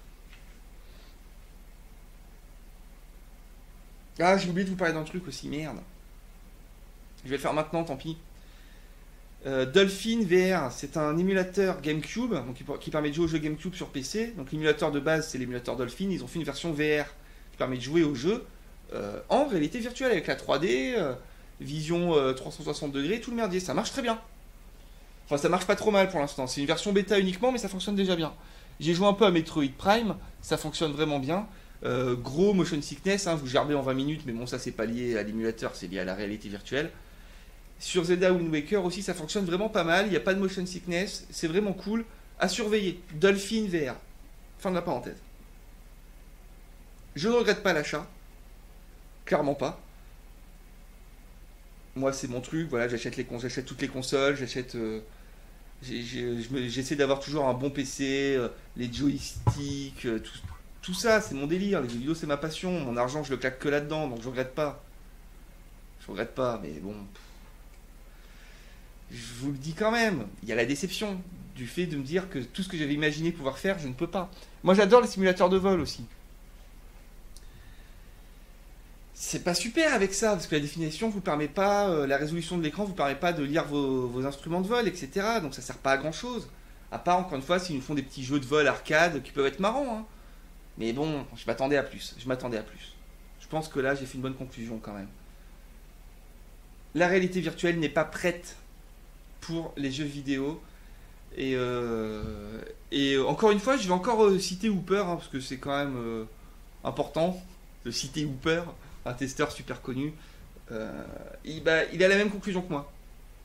Ah, j'ai oublié de vous parler d'un truc aussi, merde. Je vais le faire maintenant, tant pis. Dolphin VR, c'est un émulateur GameCube donc qui permet de jouer aux jeux GameCube sur PC. Donc l'émulateur de base, c'est l'émulateur Dolphin. Ils ont fait une version VR qui permet de jouer aux jeux en réalité virtuelle avec la 3D, vision 360 degrés, tout le merdier. Ça marche très bien. Enfin, ça marche pas trop mal pour l'instant. C'est une version bêta uniquement, mais ça fonctionne déjà bien. J'ai joué un peu à Metroid Prime, ça fonctionne vraiment bien. Gros motion sickness, vous gerbez en 20 minutes, mais bon, ça c'est pas lié à l'émulateur, c'est lié à la réalité virtuelle. Sur Zelda Wind Waker aussi, ça fonctionne vraiment pas mal. Il n'y a pas de motion sickness, c'est vraiment cool. À surveiller. Dolphin VR. Fin de la parenthèse. Je ne regrette pas l'achat. Clairement pas. Moi, c'est mon truc. Voilà, j'achète toutes les consoles, j'essaie d'avoir toujours un bon PC, les joysticks, tout ça, c'est mon délire. Les jeux vidéo, c'est ma passion. Mon argent, je le claque que là-dedans, donc je regrette pas. Je regrette pas, mais bon, je vous le dis quand même. Il y a la déception du fait de me dire que tout ce que j'avais imaginé pouvoir faire, je ne peux pas. Moi, j'adore les simulateurs de vol aussi. C'est pas super avec ça, parce que la définition vous permet pas, la résolution de l'écran vous permet pas de lire vos instruments de vol, etc. Donc ça sert pas à grand chose. À part, encore une fois, s'ils nous font des petits jeux de vol arcade qui peuvent être marrants. Hein. Mais bon, je m'attendais à plus. Je m'attendais à plus. Je pense que là, j'ai fait une bonne conclusion quand même. La réalité virtuelle n'est pas prête pour les jeux vidéo. Et encore une fois, je vais encore citer Hooper, hein, parce que c'est quand même important de citer Hooper, un testeur super connu. Il a la même conclusion que moi.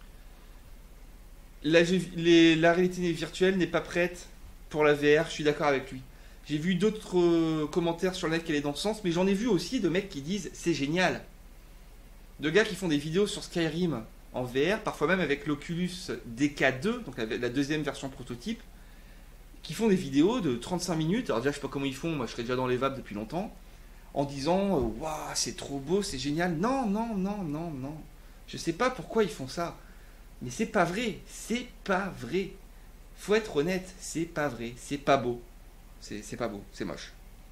La réalité virtuelle n'est pas prête pour la VR, je suis d'accord avec lui. J'ai vu d'autres commentaires sur le net qui allaient dans ce sens, mais j'en ai vu aussi de mecs qui disent c'est génial. De gars qui font des vidéos sur Skyrim en VR, parfois même avec l'Oculus DK2, donc la deuxième version prototype, qui font des vidéos de 35 minutes. Alors déjà, je sais pas comment ils font, moi je serais déjà dans les vapes depuis longtemps, en disant waouh, c'est trop beau, c'est génial. Non, non, non, non, non. Je sais pas pourquoi ils font ça, mais c'est pas vrai, c'est pas vrai. Faut être honnête, c'est pas vrai, c'est pas beau. C'est pas beau, c'est moche.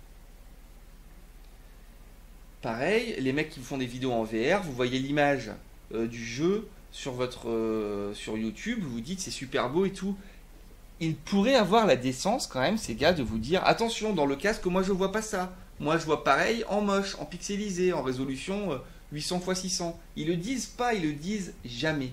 Pareil, les mecs qui font des vidéos en VR, vous voyez l'image du jeu sur YouTube, vous vous dites c'est super beau et tout. Ils pourraient avoir la décence quand même, ces gars, de vous dire attention, dans le casque, moi je vois pas ça. Moi je vois pareil en moche, en pixelisé, en résolution 800 x 600. Ils le disent pas, ils le disent jamais.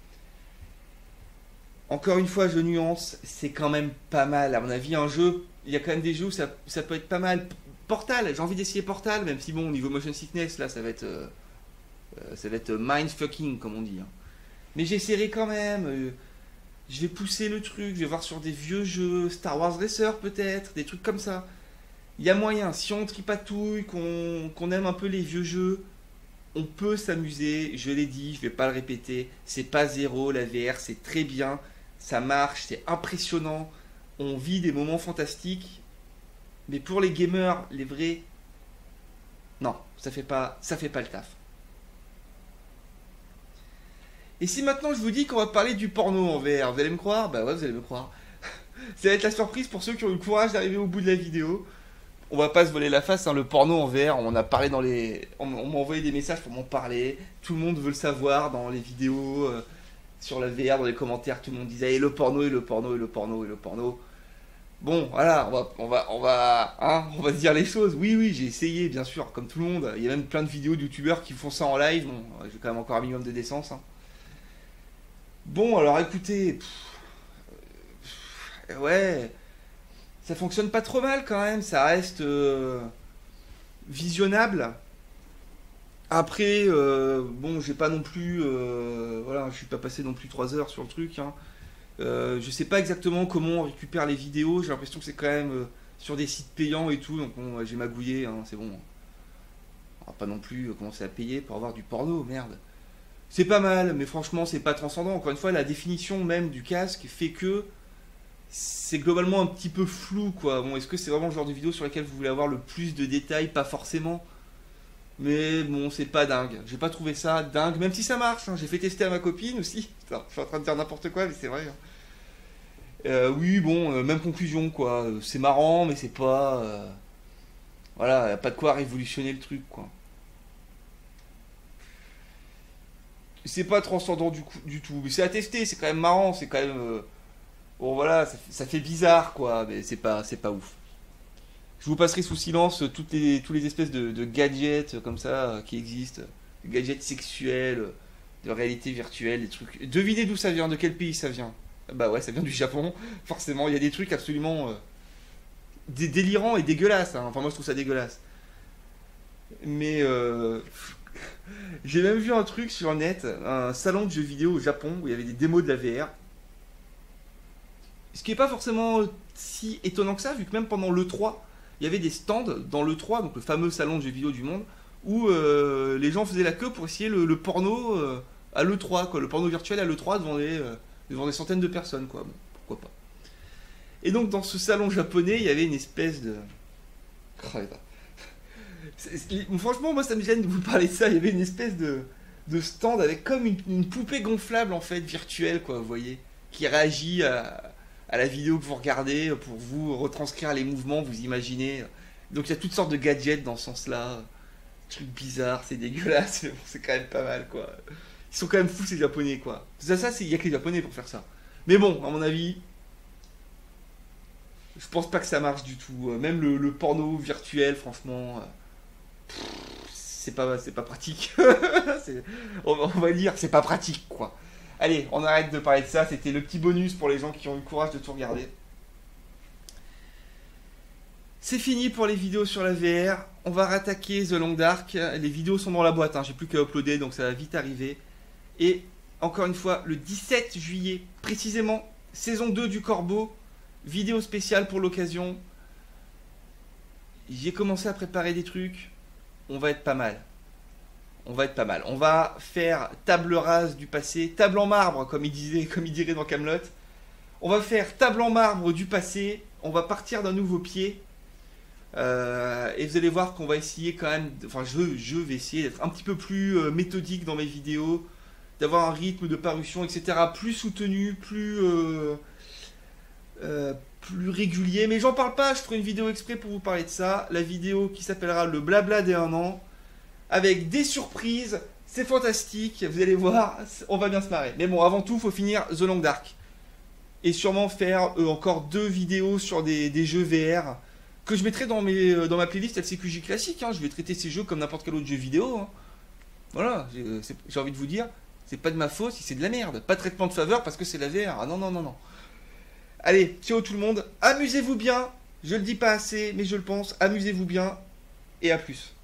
Encore une fois, je nuance, c'est quand même pas mal. À mon avis, un jeu, il y a quand même des jeux où ça peut être pas mal. Portal, j'ai envie d'essayer Portal, même si bon, au niveau motion sickness, là, ça va être mindfucking, comme on dit. Hein. Mais j'essaierai quand même. Je vais pousser le truc, je vais voir sur des vieux jeux, Star Wars Racer peut-être, des trucs comme ça. Il y a moyen, si on tripatouille, qu'on aime un peu les vieux jeux, on peut s'amuser, je l'ai dit, je vais pas le répéter, c'est pas zéro, la VR, c'est très bien, ça marche, c'est impressionnant, on vit des moments fantastiques, mais pour les gamers, les vrais, non, ça fait pas le taf. Et si maintenant je vous dis qu'on va parler du porno en VR, vous allez me croire? Bah ouais, vous allez me croire. Ça va être la surprise pour ceux qui ont eu le courage d'arriver au bout de la vidéo. On va pas se voler la face, hein, le porno en VR, on en a parlé on m'a envoyé des messages pour m'en parler. Tout le monde veut le savoir dans les vidéos, sur la VR, dans les commentaires, tout le monde disait et le porno, et le porno, et le porno, et le porno. Bon, voilà, on va se dire les choses. Oui, j'ai essayé, bien sûr, comme tout le monde. Il y a même plein de vidéos de youtubeurs qui font ça en live. Bon, j'ai quand même encore un minimum de décence. Hein. Bon, alors écoutez, ouais, ça fonctionne pas trop mal quand même. Ça reste visionnable. Après, bon, j'ai pas non plus, voilà, je suis pas passé non plus 3 heures sur le truc. Hein. Je sais pas exactement comment on récupère les vidéos. J'ai l'impression que c'est quand même sur des sites payants et tout. Donc bon, j'ai magouillé, hein, c'est bon. On va pas non plus commencer à payer pour avoir du porno, merde. C'est pas mal, mais franchement, c'est pas transcendant. Encore une fois, la définition même du casque fait que c'est globalement un petit peu flou, quoi. Bon, est-ce que c'est vraiment le genre de vidéo sur laquelle vous voulez avoir le plus de détails? Pas forcément. Mais bon, c'est pas dingue. J'ai pas trouvé ça dingue, même si ça marche. Hein. J'ai fait tester à ma copine aussi. Putain, je suis en train de dire n'importe quoi, mais c'est vrai. Hein. Oui, bon, même conclusion, quoi. C'est marrant, mais c'est pas. Voilà, y a pas de quoi révolutionner le truc, quoi. C'est pas transcendant du tout. Mais c'est à tester, c'est quand même marrant, c'est quand même. Bon, voilà, ça fait bizarre, quoi. Mais c'est pas ouf. Je vous passerai sous silence tous les espèces de gadgets comme ça qui existent. Des gadgets sexuels, de réalité virtuelle, des trucs. Devinez d'où ça vient, de quel pays ça vient. Bah ouais, ça vient du Japon. Forcément, il y a des trucs absolument délirants et dégueulasses. Hein. Enfin, moi je trouve ça dégueulasse. Mais j'ai même vu un truc sur net, un salon de jeux vidéo au Japon où il y avait des démos de la VR. Ce qui n'est pas forcément si étonnant que ça, vu que même pendant l'E3, il y avait des stands dans l'E3, donc le fameux salon de jeux vidéo du monde, où les gens faisaient la queue pour essayer le porno à l'E3, quoi. Le porno virtuel à l'E3 devant des centaines de personnes, quoi. Bon, pourquoi pas. Et donc, dans ce salon japonais, il y avait une espèce de... Oh, franchement, moi, ça me gêne de vous parler de ça. Il y avait une espèce de stand avec comme une poupée gonflable, en fait, virtuelle, quoi, vous voyez, qui réagit à la vidéo que vous regardez pour vous retranscrire les mouvements, vous imaginez. Donc, il y a toutes sortes de gadgets dans ce sens-là. Trucs bizarres, c'est dégueulasse, mais bon, c'est quand même pas mal, quoi. Ils sont quand même fous, ces Japonais, quoi. Il y a que les Japonais pour faire ça. Mais bon, à mon avis, je pense pas que ça marche du tout. Même le porno virtuel, franchement, c'est pas pratique. On va dire, c'est pas pratique, quoi. Allez, on arrête de parler de ça. C'était le petit bonus pour les gens qui ont eu le courage de tout regarder. C'est fini pour les vidéos sur la VR. On va rattaquer The Long Dark. Les vidéos sont dans la boîte, hein. J'ai plus qu'à uploader, donc ça va vite arriver. Et encore une fois, le 17 juillet, précisément, saison 2 du Corbeau, vidéo spéciale pour l'occasion. J'ai commencé à préparer des trucs. On va être pas mal. On va faire table rase du passé, table en marbre, comme il dirait dans Kaamelott. On va faire table en marbre du passé. On va partir d'un nouveau pied. Et vous allez voir qu'on va essayer quand même, enfin je vais essayer d'être un petit peu plus méthodique dans mes vidéos, d'avoir un rythme de parution, etc. plus soutenu, plus régulier. Mais j'en parle pas, je ferai une vidéo exprès pour vous parler de ça. La vidéo qui s'appellera le blabla des 1 an, avec des surprises, c'est fantastique, vous allez voir, on va bien se marrer. Mais bon, avant tout, il faut finir The Long Dark. Et sûrement faire encore 2 vidéos sur des jeux VR, que je mettrai dans ma playlist LCQJ classique, hein. Je vais traiter ces jeux comme n'importe quel autre jeu vidéo, hein. Voilà, j'ai envie de vous dire, c'est pas de ma faute si c'est de la merde. Pas de traitement de faveur parce que c'est la VR. Ah non, non, non, non. Allez, ciao tout le monde, amusez-vous bien, je le dis pas assez, mais je le pense, amusez-vous bien, et à plus.